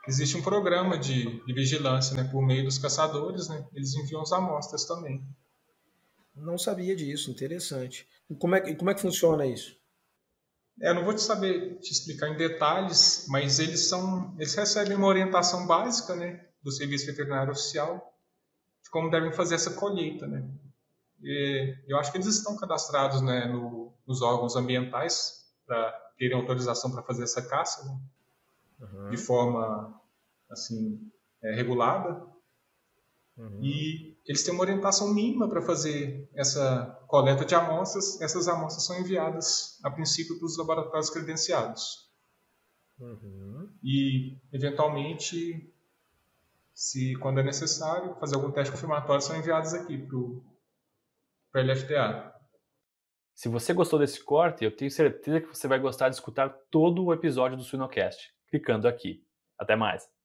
existe um programa de vigilância, né, por meio dos caçadores, né, eles enviam as amostras também. Não sabia disso, interessante. E como é que funciona isso? Eu não vou saber te explicar em detalhes, mas eles recebem uma orientação básica, né, do Serviço Veterinário Oficial de como devem fazer essa colheita, né. E eu acho que eles estão cadastrados, né, nos órgãos ambientais para terem autorização para fazer essa caça, né, de forma assim regulada. E eles têm uma orientação mínima para fazer essa coleta de amostras. Essas amostras são enviadas, a princípio, para os laboratórios credenciados. E, eventualmente, quando é necessário, fazer algum teste confirmatório, são enviados aqui para a LFTA. Se você gostou desse corte, eu tenho certeza que você vai gostar de escutar todo o episódio do Suinocast, clicando aqui. Até mais!